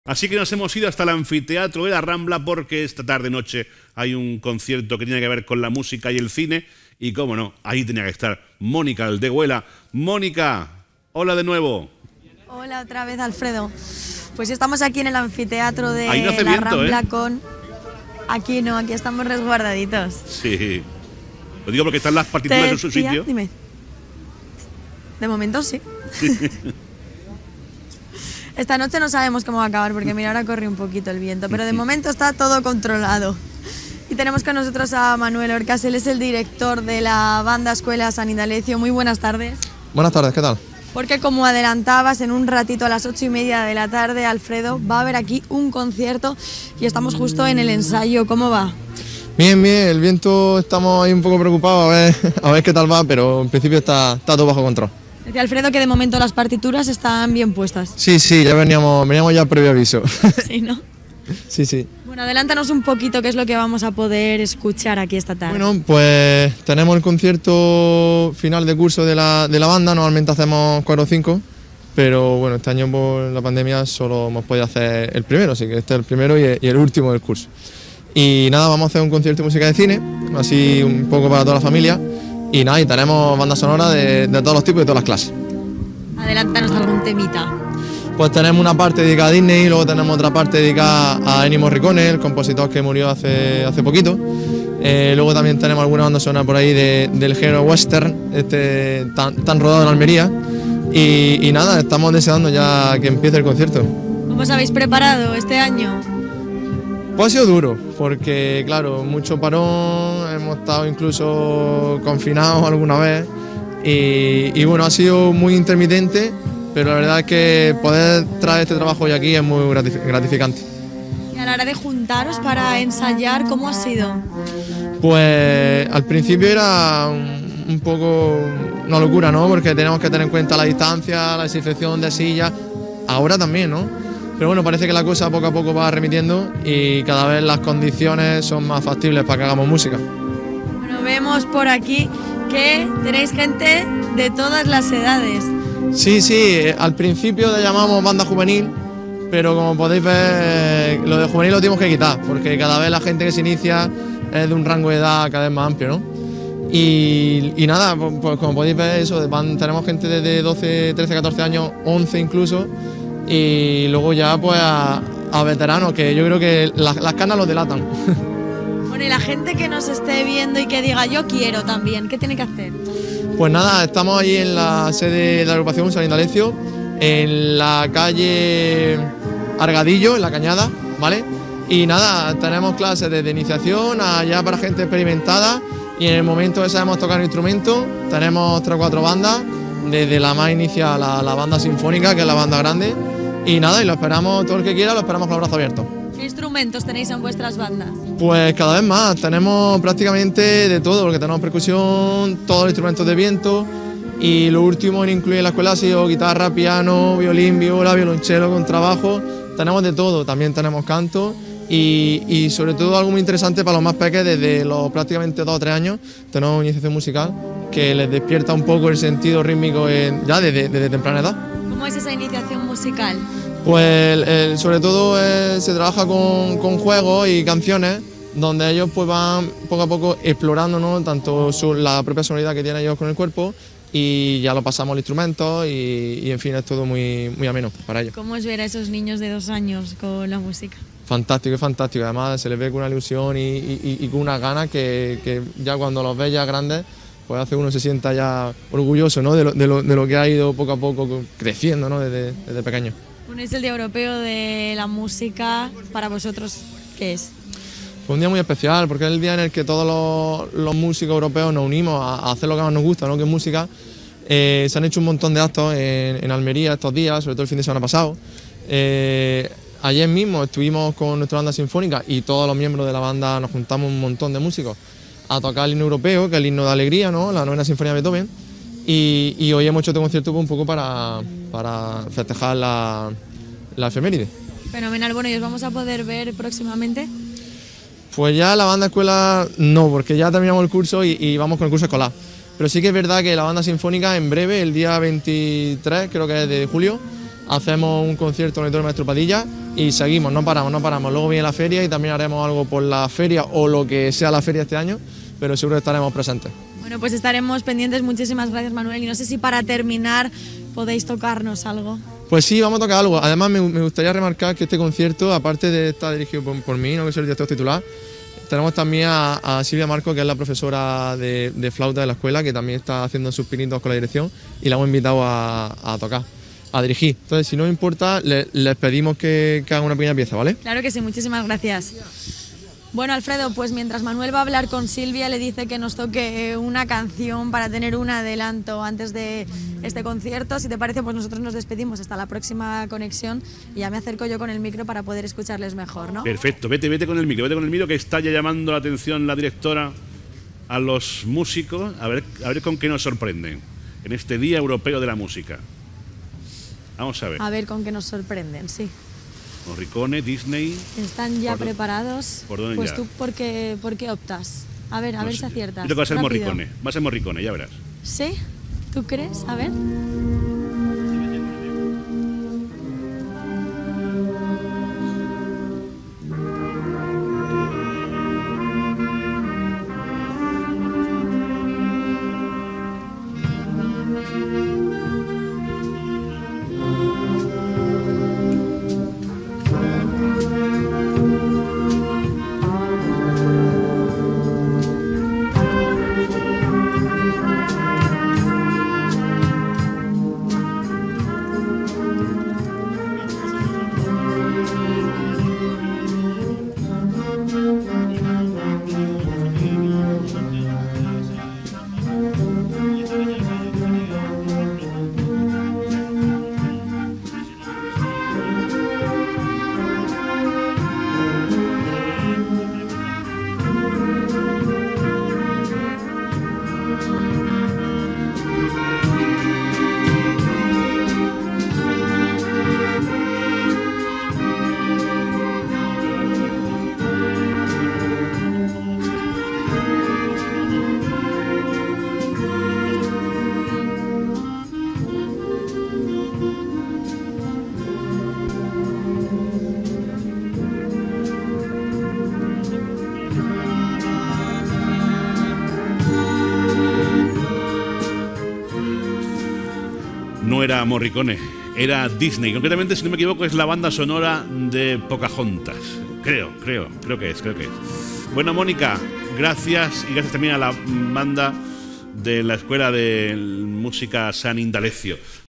Así que nos hemos ido hasta el anfiteatro de la Rambla porque esta tarde-noche hay un concierto que tiene que ver con la música y el cine y, cómo no, ahí tenía que estar Mónica Aldehuela. Mónica, hola de nuevo. Hola otra vez, Alfredo. Pues estamos aquí en el anfiteatro de ahí no hace la viento, Rambla con... Aquí no, aquí estamos resguardaditos. Sí. Lo digo porque están las partituras en su sitio. Dime. De momento sí. Esta noche no sabemos cómo va a acabar porque mira, ahora corre un poquito el viento, pero de momento está todo controlado. Y tenemos con nosotros a Manuel Orcas, él es el director de la banda Escuela San Indalecio. Muy buenas tardes. Buenas tardes, ¿qué tal? Porque como adelantabas, en un ratito a las 8:30 de la tarde, Alfredo, va a haber aquí un concierto y estamos justo en el ensayo. ¿Cómo va? Bien, bien, el viento estamos ahí un poco preocupados a ver qué tal va, pero en principio está todo bajo control. Decía Alfredo que de momento las partituras están bien puestas. Sí, ya veníamos ya previo aviso. Sí, ¿no? Sí. Bueno, adelántanos un poquito qué es lo que vamos a poder escuchar aquí esta tarde. Bueno, pues tenemos el concierto final de curso de la banda, normalmente hacemos 4 o 5, pero bueno, este año por la pandemia solo hemos podido hacer el primero, así que este es el primero y el último del curso. Y nada, vamos a hacer un concierto de música de cine, así un poco para toda la familia, y nada, y tenemos banda sonora de todos los tipos y de todas las clases. Adelántanos algún temita. Pues tenemos una parte dedicada a Disney y luego tenemos otra parte dedicada a Ennio Morricone, el compositor que murió hace poquito. Luego también tenemos alguna banda sonora por ahí del género western, tan rodado en Almería. Y nada, estamos deseando ya que empiece el concierto. ¿Cómo os habéis preparado este año? Pues ha sido duro, porque claro, mucho parón, hemos estado incluso confinados alguna vez y bueno, ha sido muy intermitente, pero la verdad es que poder traer este trabajo hoy aquí es muy gratificante. Y a la hora de juntaros para ensayar, ¿cómo ha sido? Pues al principio era un poco una locura, ¿no? Porque tenemos que tener en cuenta la distancia, la desinfección de sillas, ahora también, ¿no? Pero bueno, parece que la cosa poco a poco va remitiendo y cada vez las condiciones son más factibles para que hagamos música. Bueno, vemos por aquí que tenéis gente de todas las edades. Sí, al principio le llamamos banda juvenil, pero como podéis ver, lo de juvenil lo tenemos que quitar, porque cada vez la gente que se inicia es de un rango de edad cada vez más amplio, ¿no? Y nada, pues como podéis ver, eso, tenemos gente desde 12, 13, 14 años, 11 incluso, y luego ya pues a veteranos, que yo creo que las canas los delatan. Bueno, y la gente que nos esté viendo y que diga yo quiero también, ¿qué tiene que hacer? Pues nada, estamos ahí en la sede de la agrupación San Indalecio, en la calle Argadillo, en La Cañada, ¿vale? Y nada, tenemos clases desde iniciación allá para gente experimentada y en el momento que sabemos tocar un instrumento tenemos 3 o 4 bandas, desde la más inicial a la banda sinfónica, que es la banda grande, y nada, y lo esperamos, todo el que quiera, lo esperamos con los brazos abiertos. ¿Qué instrumentos tenéis en vuestras bandas? Pues cada vez más, tenemos prácticamente de todo, porque tenemos percusión, todos los instrumentos de viento, y lo último en incluir en la escuela ha sido guitarra, piano, violín, viola, violonchelo, contrabajo, tenemos de todo, también tenemos canto, y sobre todo algo muy interesante para los más pequeños, desde los prácticamente 2 o 3 años, tenemos una iniciación musical que les despierta un poco el sentido rítmico ya desde temprana edad. ¿Cómo es esa iniciación musical? Pues sobre todo se trabaja con juegos y canciones donde ellos pues van poco a poco explorando, ¿no? Tanto la propia sonoridad que tienen ellos con el cuerpo y ya lo pasamos al instrumento y en fin, es todo muy ameno para ellos. ¿Cómo es ver a esos niños de 2 años con la música? Fantástico, es fantástico, además se les ve con una ilusión y con unas ganas que ya cuando los ves ya grandes pues hace uno se sienta ya orgulloso, ¿no? de lo que ha ido poco a poco creciendo, ¿no? desde pequeño. Bueno, es el Día Europeo de la Música. Para vosotros, ¿qué es? Fue un día muy especial porque es el día en el que todos los músicos europeos nos unimos a hacer lo que más nos gusta, ¿no? Que es música. Se han hecho un montón de actos en Almería estos días, sobre todo el fin de semana pasado. Ayer mismo estuvimos con nuestra banda sinfónica y todos los miembros de la banda nos juntamos un montón de músicos a tocar el himno europeo, que es el himno de alegría, ¿no? La 9ª Sinfonía de Beethoven. Y hoy hemos hecho este concierto un poco para festejar la efeméride. Fenomenal. Bueno, ¿y os vamos a poder ver próximamente? Pues ya la banda escuela no, porque ya terminamos el curso y vamos con el curso escolar. Pero sí que es verdad que la banda sinfónica en breve, el día 23 creo que es de julio, hacemos un concierto en el Auditorio Maestro Padilla y seguimos, no paramos, no paramos. Luego viene la feria y también haremos algo por la feria o lo que sea la feria este año, pero seguro que estaremos presentes. Bueno, pues estaremos pendientes. Muchísimas gracias, Manuel. Y no sé si para terminar podéis tocarnos algo. Pues sí, vamos a tocar algo. Además me gustaría remarcar que este concierto, aparte de estar dirigido por mí, no que soy el director titular, tenemos también a Silvia Marco, que es la profesora de flauta de la escuela, que también está haciendo sus pinitos con la dirección y la hemos invitado a tocar, a dirigir. Entonces, si no os importa, les pedimos que hagan una pequeña pieza, ¿vale? Claro que sí, muchísimas gracias. Bueno, Alfredo, pues mientras Manuel va a hablar con Silvia, le dice que nos toque una canción para tener un adelanto antes de este concierto. Si te parece, pues nosotros nos despedimos hasta la próxima conexión y ya me acerco yo con el micro para poder escucharles mejor, ¿no? Perfecto, vete con el micro, que está ya llamando la atención la directora a los músicos, a ver con qué nos sorprenden en este Día Europeo de la Música. Vamos a ver. A ver con qué nos sorprenden, sí. Morricone, Disney. ¿Están ya preparados? ¿Por dónde pues ya? tú, ¿por qué optas? A ver si aciertas. Yo tengo que ser Rápido. Morricone, va a ser Morricone, ya verás. ¿Sí? ¿Tú crees? A ver. No era Morricone, era Disney. Concretamente, si no me equivoco, es la banda sonora de Pocahontas. Creo que es. Bueno, Mónica, gracias, y gracias también a la banda de la Escuela de Música San Indalecio.